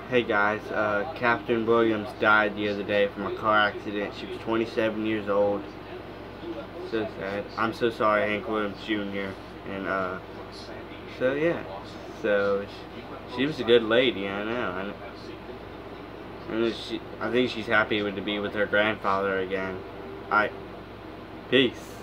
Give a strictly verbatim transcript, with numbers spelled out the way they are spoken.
Hey guys, uh, Kathrine Williams died the other day from a car accident. She was twenty-seven years old. So sad. I'm so sorry, Hank Williams Junior And, uh, so yeah. So, she, she was a good lady, I know. And, and she, I think she's happy to be with her grandfather again. Alright, peace.